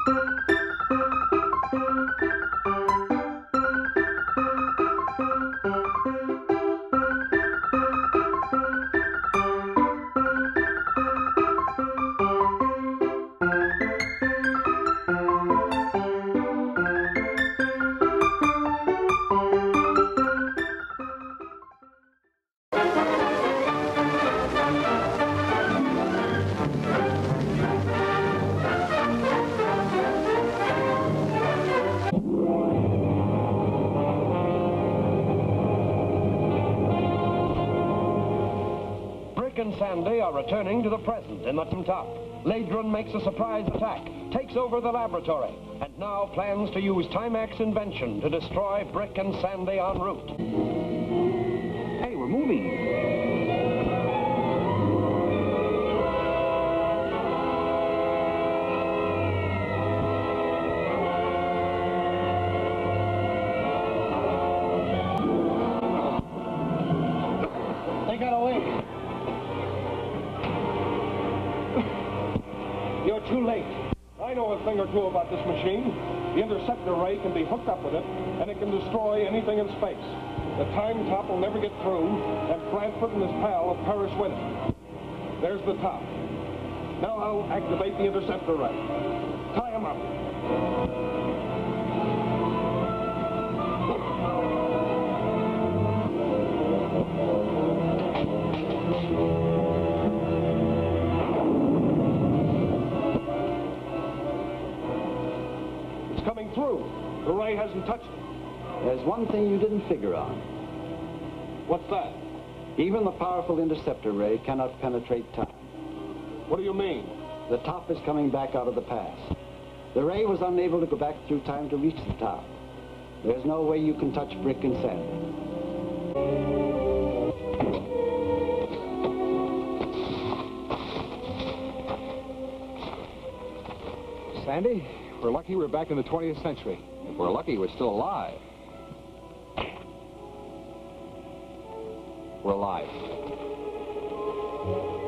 And Sandy are returning to the present in the top. Ladron makes a surprise attack, takes over the laboratory, and now plans to use Timex invention to destroy Brick and Sandy en route. Hey, we're moving. They got away. You're too late. I know a thing or two about this machine. The interceptor ray can be hooked up with it, and it can destroy anything in space. The time top will never get through, and Bradford and his pal will perish with it. There's the top. Now I'll activate the interceptor ray. Tie him up. Coming through. The ray hasn't touched it. There's one thing you didn't figure on. What's that? Even the powerful interceptor ray cannot penetrate time. What do you mean? The top is coming back out of the past. The ray was unable to go back through time to reach the top. There's no way you can touch Brick and Sandy. Sandy, we're lucky we're back in the 20th century. If we're lucky, we're still alive. We're alive.